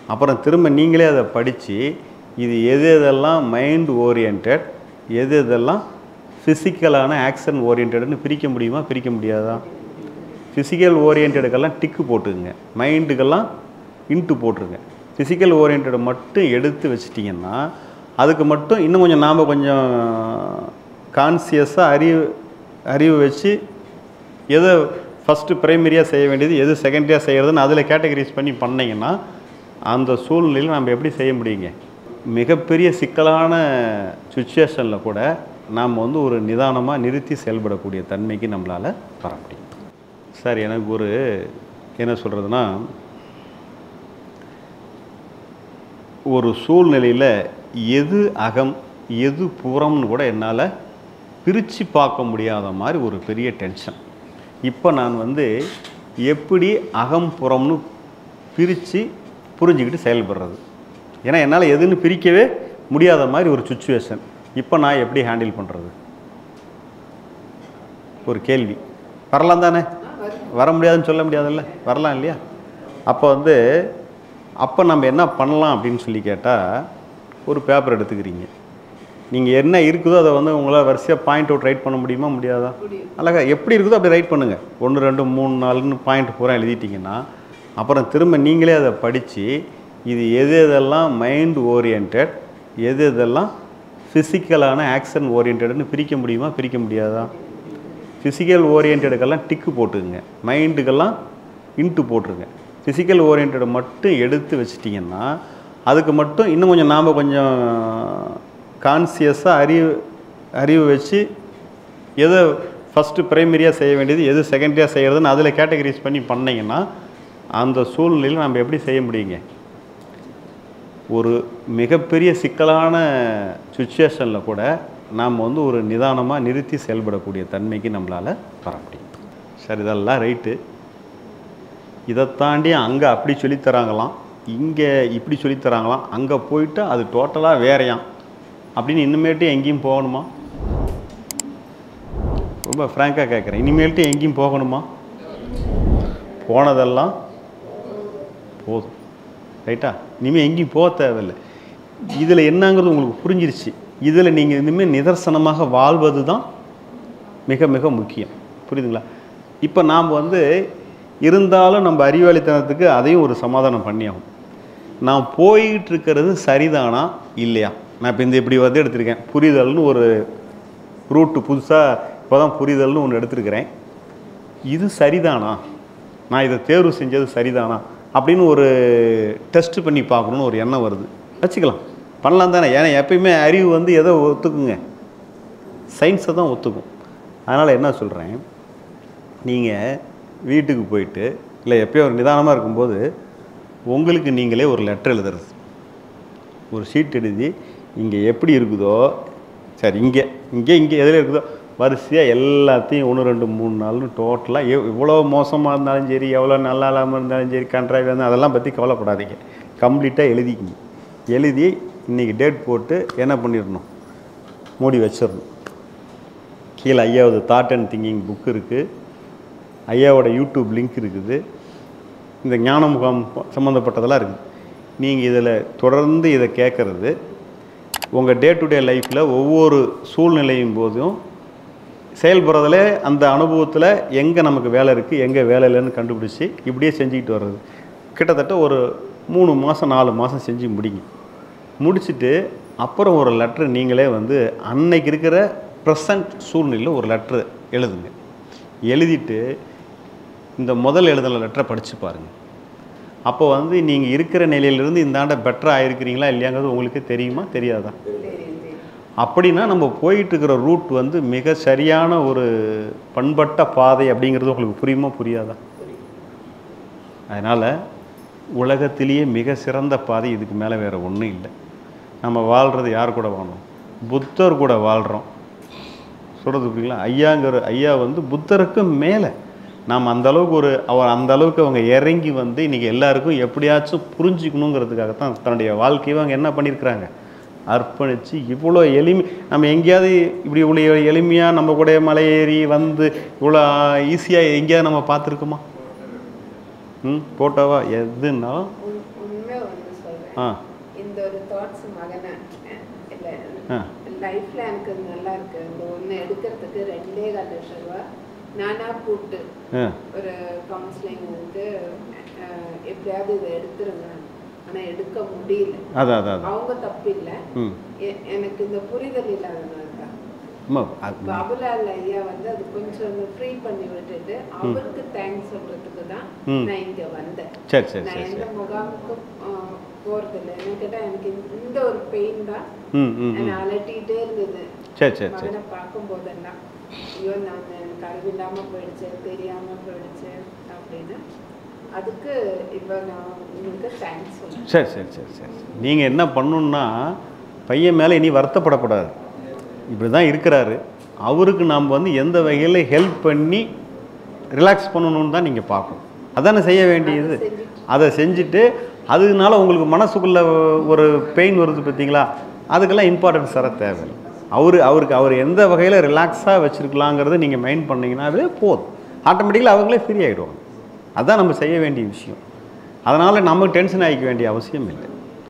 அப்புறம் திரும்ப நீங்களே அதை படித்து இது எது எதெல்லாம் மைண்ட் ஓரியன்ட், எது எதெல்லாம் ஃபிசிக்கலான ஆக்ஷன் ஓரியன்டுன்னு பிரிக்க முடியுமா, பிரிக்க முடியாதா? ஃபிசிக்கல் ஓரியன்டுக்கெல்லாம் டிக்கு போட்டுக்குங்க, மைண்டுக்கெல்லாம் இன்ட்டு போட்டுருங்க. ஃபிசிக்கல் ஓரியன்டை மட்டும் எடுத்து வச்சிட்டிங்கன்னா அதுக்கு மட்டும் இன்னும் கொஞ்சம் நாம் கொஞ்சம் கான்சியஸாக அறிவு வச்சு எதை ஃபஸ்ட்டு ப்ரைமரியாக செய்ய வேண்டியது, எது செகண்டரியாக செய்கிறதுன்னு அதில் கேட்டகரைஸ் பண்ணி பண்ணிங்கன்னா அந்த சூழ்நிலையில் நம்ம எப்படி செய்ய முடியுங்க? மிகப்பெரிய சிக்கலான சுச்சுவேஷனில் கூட நாம் வந்து ஒரு நிதானமாக நிறுத்தி செயல்படக்கூடிய தன்மைக்கு நம்மளால் வர முடியும். சார், எனக்கு ஒரு என்ன சொல்கிறதுனா, ஒரு சூழ்நிலையில் எது அகம் எது புறம்னு கூட என்னால் பிரித்து பார்க்க முடியாத மாதிரி ஒரு பெரிய டென்ஷன். இப்போ நான் வந்து எப்படி அகம் புறம்னு பிரித்து புரிஞ்சுக்கிட்டு செயல்படுறது, ஏன்னா என்னால் எதுன்னு பிரிக்கவே முடியாத மாதிரி ஒரு சுச்சுவேஷன். இப்போ நான் எப்படி ஹேண்டில் பண்ணுறது? ஒரு கேள்வி வரலாம் தானே? வர முடியாதுன்னு சொல்ல முடியாதுல்ல, வரலாம் இல்லையா? அப்போ நம்ம என்ன பண்ணலாம் அப்படின்னு சொல்லி கேட்டால், ஒரு பேப்பர் எடுத்துக்கிறீங்க, நீங்கள் என்ன இருக்குதோ அதை வந்து உங்களால் வரிசையாக பாயிண்ட் அவுட் ரைட் பண்ண முடியுமா, முடியாதா? அழகா எப்படி இருக்குதோ அப்படி ரைட் பண்ணுங்கள். 1 2 3 4ன்னு பாயிண்ட் பூரா எழுதிட்டிங்கன்னா அப்புறம் திரும்ப நீங்களே அதை படித்து இது எது எதெல்லாம் மைண்ட் ஓரியன்ட், எது எதெல்லாம் ஃபிசிக்கலான ஆக்ஷன் ஓரியன்டுன்னு பிரிக்க முடியுமா, பிரிக்க முடியாதா? ஃபிசிக்கல் ஓரியன்டுக்கெல்லாம் டிக்கு போட்டுக்குங்க, மைண்டுக்கெல்லாம் இன்ட்டு போட்டுருங்க. ஃபிசிக்கல் ஓரியன்டை மட்டும் எடுத்து வச்சிட்டிங்கன்னா அதுக்கு மட்டும் இன்னும் கொஞ்சம் நாம் கொஞ்சம் கான்சியஸாக அறிவு வச்சு எதை ஃபஸ்ட்டு ப்ரைமரியாக செய்ய வேண்டியது, எது செகண்டரியாக செய்கிறதுன்னு அதில் கேட்டகரைஸ் பண்ணி பண்ணிங்கன்னா அந்த சூழ்நிலையில் நம்ம எப்படி செய்ய முடியுங்க? ஒரு மிகப்பெரிய சிக்கலான சுச்சுவேஷனில் கூட நாம் வந்து ஒரு நிதானமாக நிறுத்தி செயல்படக்கூடிய தன்மைக்கு நம்மளால் வர முடியும். சரி, இதெல்லாம் ரைட்டு. இதை தாண்டி அங்கே அப்படி சொல்லித்தராங்களாம், இங்கே இப்படி சொல்லித்தராங்களாம், அங்கே போயிட்டு அது டோட்டலாக வேறையாம் அப்படின்னு இனிமேட்டு எங்கேயும் போகணுமா? ரொம்ப ஃப்ராங்காக கேட்குறேன், இனிமேல்ட்டு எங்கேயும் போகணுமா? போனதெல்லாம் போதும், ரைட்டா? இனிமேல் எங்கேயும் போக தேவையில்லை. இதில் என்னங்கிறது உங்களுக்கு புரிஞ்சிருச்சு. இதில் நீங்கள் இனிமேல் நிதர்சனமாக வாழ்வது தான் மிக மிக முக்கியம். புரியுதுங்களா? இப்போ நாம் வந்து இருந்தாலும் நம்ம அறிவாளித்தனத்துக்கு அதையும் ஒரு சமாதானம் பண்ணியாகும். நான் போயிட்டு இருக்கிறது சரிதானா இல்லையா? நான் இப்போ இப்படி வந்து எடுத்திருக்கேன், புரிதல்னு ஒரு ரூட்டு புதுசாக இப்போ தான் புரிதல்னு ஒன்று எடுத்திருக்கிறேன். இது சரிதானா, நான் இதை தேர்வு செஞ்சது சரிதானா அப்படின்னு ஒரு டெஸ்ட் பண்ணி பார்க்கணுன்னு ஒரு எண்ணம் வருது. வச்சுக்கலாம், பண்ணலாம் தானே? ஏன்னா எப்பயுமே அறிவு வந்து எதை ஒத்துக்குங்க? சயின்ஸை தான் ஒத்துக்கும். அதனால் என்ன சொல்கிறேன், நீங்கள் வீட்டுக்கு போயிட்டு இல்லை எப்போயோ ஒரு நிதானமாக இருக்கும்போது உங்களுக்கு நீங்களே ஒரு லெட்டர் எழுதுறது, ஒரு ஷீட் எழுதி இங்கே எப்படி இருக்குதோ, சரி இங்கே இங்கே இங்கே எதில் இருக்குதோ வரிசையாக எல்லாத்தையும் 1 2 3 4ன்னு டோட்டலாக எவ்வளோ மோசமாக இருந்தாலும் சரி, எவ்வளோ நல்லா இல்லாமல் இருந்தாலும் சரி, கண்ட்ராக்ட் இருந்தால் அதெல்லாம் பற்றி கவலைப்படாதீங்க, கம்ப்ளீட்டாக எழுதிக்கிங்க. எழுதி இன்றைக்கி டேட் போட்டு என்ன பண்ணிடணும், மூடி வச்சிடணும். கீழே ஐயாவது தாட் அண்ட் திங்கிங் புக்கு இருக்குது, ஐயாவோட யூடியூப் லிங்க் இருக்குது, இந்த ஞான முகாம் சம்மந்தப்பட்டதெல்லாம் இருக்குது. நீங்கள் இதில் தொடர்ந்து இதை கேட்குறது உங்கள் டே டு டே லைஃப்பில் ஒவ்வொரு சூழ்நிலையும் போதும் செயல்படுறதுல அந்த அனுபவத்தில் எங்கே நமக்கு வேலை இருக்குது எங்கே வேலை இல்லைன்னு கண்டுபிடிச்சி இப்படியே செஞ்சுக்கிட்டு வர்றது. கிட்டத்தட்ட ஒரு 3 மாதம் 4 மாதம் செஞ்சு முடிங்க. முடிச்சுட்டு அப்புறம் ஒரு லெட்ரு நீங்களே வந்து அன்னைக்கு இருக்கிற ப்ரெசண்ட் சூழ்நிலையில் ஒரு லெட்ரு எழுதுங்க. எழுதிட்டு இந்த முதல் எழுதின லெட்டரை படித்து பாருங்கள். அப்போ வந்து நீங்கள் இருக்கிற நிலையிலிருந்து இந்த ஆண்டை பெட்டராக ஆகிருக்கிறீங்களா இல்லையாங்கிறது உங்களுக்கு தெரியுமா தெரியாதா? அப்படின்னா நம்ம போயிட்டுருக்கிற ரூட் வந்து மிக சரியான ஒரு பண்பட்ட பாதை அப்படிங்கிறது உங்களுக்கு புரியுமா புரியாதா? அதனால் உலகத்திலேயே மிக சிறந்த பாதை இதுக்கு மேலே வேறு ஒன்றும் இல்லை. நம்ம வாழ்கிறது யார் கூட வாழ்றோம்? புத்தர் கூட வாழ்கிறோம். சொல்கிறது புரியுங்களா? ஐயா வந்து புத்தருக்கு மேலே நாம் அந்தளவுக்கு அந்தளவுக்கு அவங்க இறங்கி வந்து இன்றைக்கி எல்லாருக்கும் எப்படியாச்சும் புரிஞ்சிக்கணுங்கிறதுக்காகத்தான் தன்னுடைய வாழ்க்கையை அவங்க என்ன பண்ணியிருக்கிறாங்க, அர்ப்பணித்து இவ்வளோ நம்ம எங்கேயாவது இப்படி இவ்வளோ எளிமையாக நம்ம கூட மலை ஏறி வந்து இவ்வளோ ஈஸியாக எங்கேயாவது நம்ம பார்த்துருக்கோமா? போட்டோவா எதுனாலும் இந்த ஒரு தாட்ஸ் மகனை இல்லை லைஃப்ல எனக்கு நல்லா இருக்கு இந்த ஒன்று எடுக்கிறதுக்கு 2.25 லட்சம் ரூபா நானா கூப்பிட்டு ஒரு கவுன்சிலிங் வந்து எப்படியாவது இதை எடுத்துருங்க, ஆனா எடுக்க முடியல. அவங்க தப்பு இல்லை, எனக்கு இந்த புரிதல் இல்லாதனால தான். பாபுலால் ஐயா வந்து அது கொஞ்சம் ஃப்ரீ பண்ணி விட்டுட்டு அவருக்கு தேங்க்ஸ் சொல்றதுக்கு தான் நான் இங்க வந்தேன். நான் எந்த முகாமுக்கும் போறதில்லை. என்ன கேட்டா எனக்கு இந்த ஒரு பெயின் தான் என்னை அலட்டிகிட்டே இருந்தது. மகனை பார்க்கும் போதெல்லாம் ஐயோ நான் எனக்கு அறிவில்லாம போயிடுச்சு, தெரியாம போயிடுச்சு அப்படின்னு. அதுக்கு இப்போ நான் உங்களுக்கு தேங்க்ஸ் சொல்லுவேன். சரி. நீங்கள் என்ன பண்ணணுன்னா பையன் மேலே இனி வருத்தப்படக்கூடாது. இப்படி தான் இருக்கிறாரு, அவருக்கு நாம் வந்து எந்த வகையில் ஹெல்ப் பண்ணி ரிலாக்ஸ் பண்ணணுன்னு தான் நீங்கள் பார்க்கணும். அதானே செய்ய வேண்டியது. அதை செஞ்சுட்டு அதனால உங்களுக்கு மனசுக்குள்ளே ஒரு பெயின் வருது பார்த்தீங்களா, அதுக்கெல்லாம் இம்பார்ட்டன்ஸ் தர தேவையில்லை. அவர் எந்த வகையில் ரிலாக்ஸாக வச்சுருக்கலாங்கிறத நீங்கள் மைண்ட் பண்ணிங்கன்னாவே போதும். ஆட்டோமேட்டிக்கலாக அவங்களே ஃப்ரீ ஆகிடுவாங்க. அதுதான் நம்ம செய்ய வேண்டிய விஷயம். அதனால் நம்ம டென்ஷன் ஆகிக்க வேண்டிய அவசியம் இல்லை.